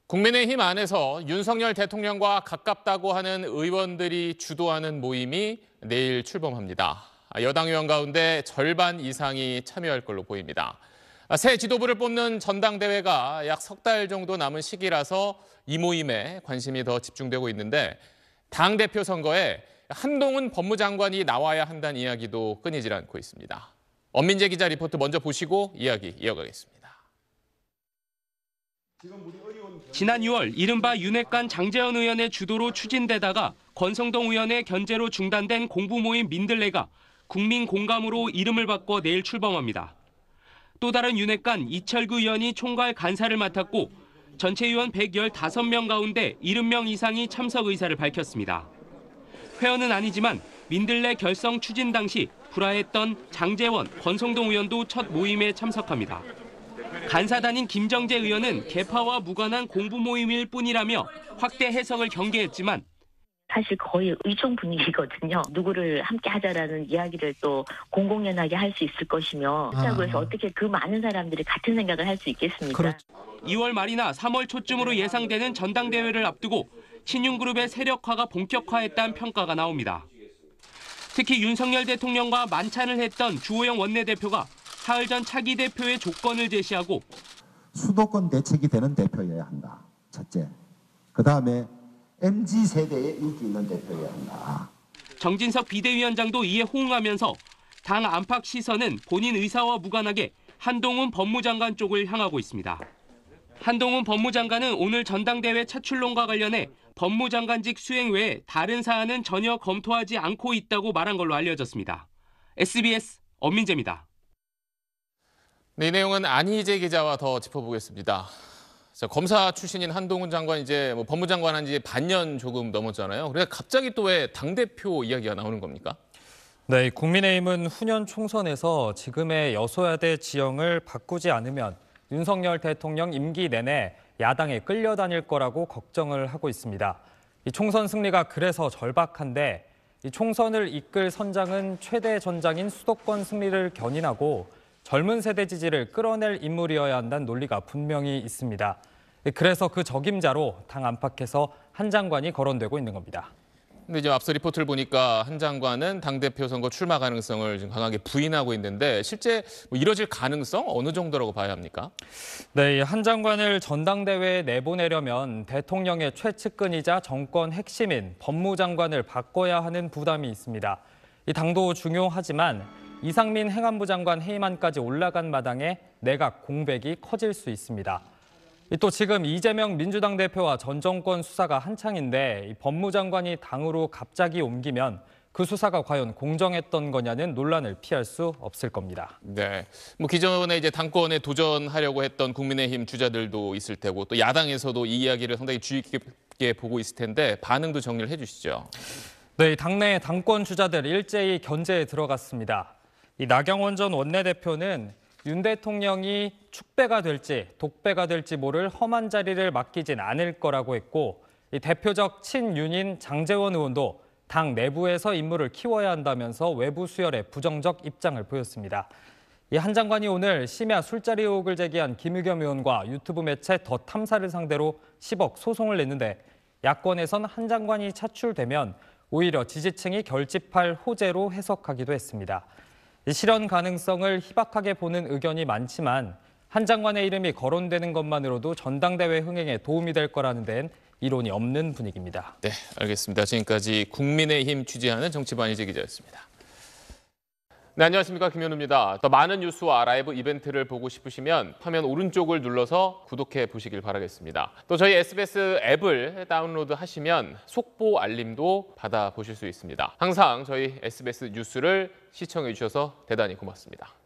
국민의힘 안에서 윤석열 대통령과 가깝다고 하는 의원들이 주도하는 모임이 내일 출범합니다. 여당 의원 가운데 절반 이상이 참여할 걸로 보입니다. 새 지도부를 뽑는 전당대회가 약 석 달 정도 남은 시기라서 이 모임에 관심이 더 집중되고 있는데 당대표 선거에 한동훈 법무장관이 나와야 한다는 이야기도 끊이질 않고 있습니다. 엄민재 기자 리포트 먼저 보시고 이야기 이어가겠습니다. 지난 6월 이른바 윤핵관 장제원 의원의 주도로 추진되다가 권성동 의원의 견제로 중단된 공부 모임 민들레가 국민 공감으로 이름을 바꿔 내일 출범합니다. 또 다른 윤핵관 이철구 의원이 총괄 간사를 맡았고 전체 의원 115명 가운데 70명 이상이 참석 의사를 밝혔습니다. 회원은 아니지만 민들레 결성 추진 당시 불화했던 장제원, 권성동 의원도 첫 모임에 참석합니다. 간사단인 김정재 의원은 개파와 무관한 공부 모임일 뿐이라며 확대 해석을 경계했지만 사실 거의 의총 분위기거든요. 누구를 함께 하자라는 이야기를 또 공공연하게 할 수 있을 것이며 그렇다고 해서 어떻게 그 많은 사람들이 같은 생각을 할 수 있겠습니까? 그렇죠. 2월 말이나 3월 초쯤으로 예상되는 전당대회를 앞두고 신윤그룹의 세력화가 본격화했다는 평가가 나옵니다. 특히 윤석열 대통령과 만찬을 했던 주호영 원내대표가 사흘 전 차기 대표의 조건을 제시하고 수도권 대책이 되는 대표여야 한다. 첫째. 그다음에 MZ세대에 인기 있는 대표여야 한다. 정진석 비대위원장도 이에 호응하면서 당 안팎 시선은 본인 의사와 무관하게 한동훈 법무장관 쪽을 향하고 있습니다. 한동훈 법무장관은 오늘 전당대회 차출론과 관련해 법무장관직 수행 외에 다른 사안은 전혀 검토하지 않고 있다고 말한 걸로 알려졌습니다. SBS 엄민재입니다. 네, 이 내용은 안희재 기자와 더 짚어보겠습니다. 자, 검사 출신인 한동훈 장관 이제 법무장관 한 지 반년 조금 넘었잖아요. 그래서 갑자기 또 왜 당대표 이야기가 나오는 겁니까? 네, 국민의힘은 후년 총선에서 지금의 여소야대 지형을 바꾸지 않으면 윤석열 대통령 임기 내내 야당에 끌려다닐 거라고 걱정을 하고 있습니다. 이 총선 승리가 그래서 절박한데 이 총선을 이끌 선장은 최대 전장인 수도권 승리를 견인하고 젊은 세대 지지를 끌어낼 인물이어야 한다는 논리가 분명히 있습니다. 그래서 그 적임자로 당 안팎에서 한 장관이 거론되고 있는 겁니다. 근데 이제 앞서 리포트를 보니까 한 장관은 당대표 선거 출마 가능성을 지금 강하게 부인하고 있는데 실제 이뤄질 가능성 어느 정도라고 봐야 합니까? 네, 한 장관을 전당대회에 내보내려면 대통령의 최측근이자 정권 핵심인 법무장관을 바꿔야 하는 부담이 있습니다. 이 당도 중요하지만 이상민 행안부 장관 해임안까지 올라간 마당에 내각 공백이 커질 수 있습니다. 또 지금 이재명 민주당 대표와 전 정권 수사가 한창인데 법무장관이 당으로 갑자기 옮기면 그 수사가 과연 공정했던 거냐는 논란을 피할 수 없을 겁니다. 네, 기존에 이제 당권에 도전하려고 했던 국민의힘 주자들도 있을 테고 또 야당에서도 이 이야기를 상당히 주의 깊게 보고 있을 텐데 반응도 정리를 해주시죠. 네, 당내 당권 주자들 일제히 견제에 들어갔습니다. 이 나경원 전 원내대표는 윤 대통령이 축배가 될지 독배가 될지 모를 험한 자리를 맡기진 않을 거라고 했고 이 대표적 친윤인 장제원 의원도 당 내부에서 인물을 키워야 한다면서 외부 수혈에 부정적 입장을 보였습니다. 이 한 장관이 오늘 심야 술자리 의혹을 제기한 김의겸 의원과 유튜브 매체 더 탐사를 상대로 10억 소송을 냈는데 야권에선 한 장관이 차출되면 오히려 지지층이 결집할 호재로 해석하기도 했습니다. 실현 가능성을 희박하게 보는 의견이 많지만 한 장관의 이름이 거론되는 것만으로도 전당대회 흥행에 도움이 될 거라는 데는 이론이 없는 분위기입니다. 네, 알겠습니다. 지금까지 국민의힘 취재하는 정치부 안희재 기자였습니다. 네, 안녕하십니까. 김현우입니다. 더 많은 뉴스와 라이브 이벤트를 보고 싶으시면 화면 오른쪽을 눌러서 구독해 보시길 바라겠습니다. 또 저희 SBS 앱을 다운로드 하시면 속보 알림도 받아보실 수 있습니다. 항상 저희 SBS 뉴스를 시청해 주셔서 대단히 고맙습니다.